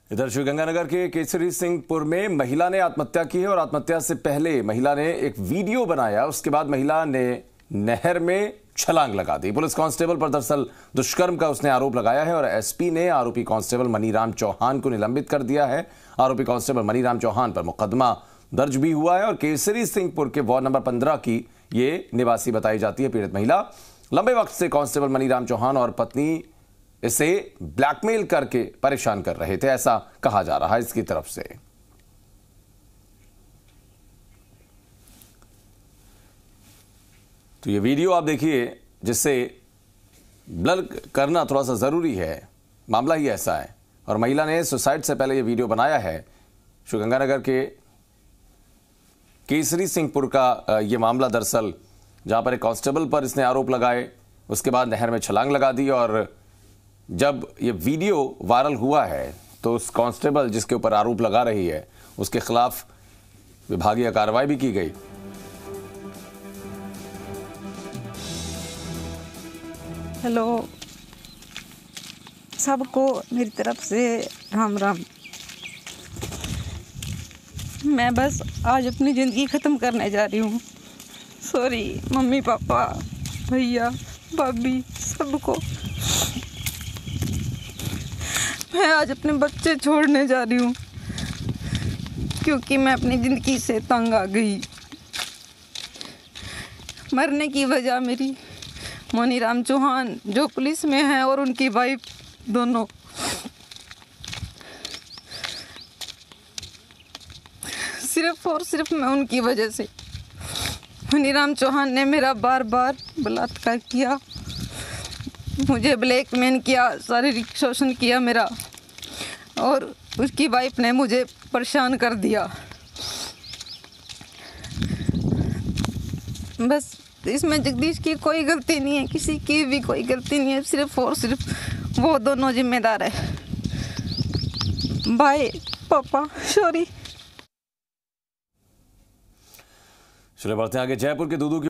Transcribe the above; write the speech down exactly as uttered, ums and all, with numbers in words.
इधर श्रीगंगानगर के केसरी सिंहपुर में महिला ने आत्महत्या की है और आत्महत्या से पहले महिला ने एक वीडियो बनाया। उसके बाद महिला ने नहर में छलांग लगा दी। पुलिस कांस्टेबल पर दरअसल दुष्कर्म का उसने आरोप लगाया है और एसपी ने आरोपी कांस्टेबल मनीराम चौहान को निलंबित कर दिया है। आरोपी कांस्टेबल मनीराम चौहान पर मुकदमा दर्ज भी हुआ है और केसरी सिंहपुर के वार्ड नंबर पंद्रह की ये निवासी बताई जाती है पीड़ित महिला। लंबे वक्त से कांस्टेबल मनीराम चौहान और पत्नी इसे ब्लैकमेल करके परेशान कर रहे थे, ऐसा कहा जा रहा है इसकी तरफ से। तो ये वीडियो आप देखिए, जिससे ब्लर करना थोड़ा सा जरूरी है। मामला ही ऐसा है और महिला ने सुसाइड से पहले ये वीडियो बनाया है। श्रीगंगानगर के केसरी सिंहपुर का ये मामला दरअसल, जहां पर एक कांस्टेबल पर इसने आरोप लगाए, उसके बाद नहर में छलांग लगा दी और जब ये वीडियो वायरल हुआ है तो उस कांस्टेबल जिसके ऊपर आरोप लगा रही है उसके खिलाफ विभागीय कार्रवाई भी की गई। हेलो सबको मेरी तरफ से राम राम। मैं बस आज अपनी ज़िंदगी ख़त्म करने जा रही हूँ। सॉरी मम्मी पापा भैया भाभी सबको। मैं आज अपने बच्चे छोड़ने जा रही हूँ क्योंकि मैं अपनी ज़िंदगी से तंग आ गई। मरने की वजह मेरी मनीराम चौहान जो पुलिस में है और उनकी वाइफ दोनों। सिर्फ और सिर्फ मैं उनकी वजह से। मनीराम चौहान ने मेरा बार बार बलात्कार किया, मुझे ब्लैकमेल किया, शारीरिक शोषण किया मेरा, और उसकी वाइफ ने मुझे परेशान कर दिया। बस इसमें जगदीश की कोई गलती नहीं है, किसी की भी कोई गलती नहीं है, सिर्फ और सिर्फ वो दोनों जिम्मेदार है। बाय पापा, सॉरी। चलिए बढ़ते हैं आगे। जयपुर के दूदू की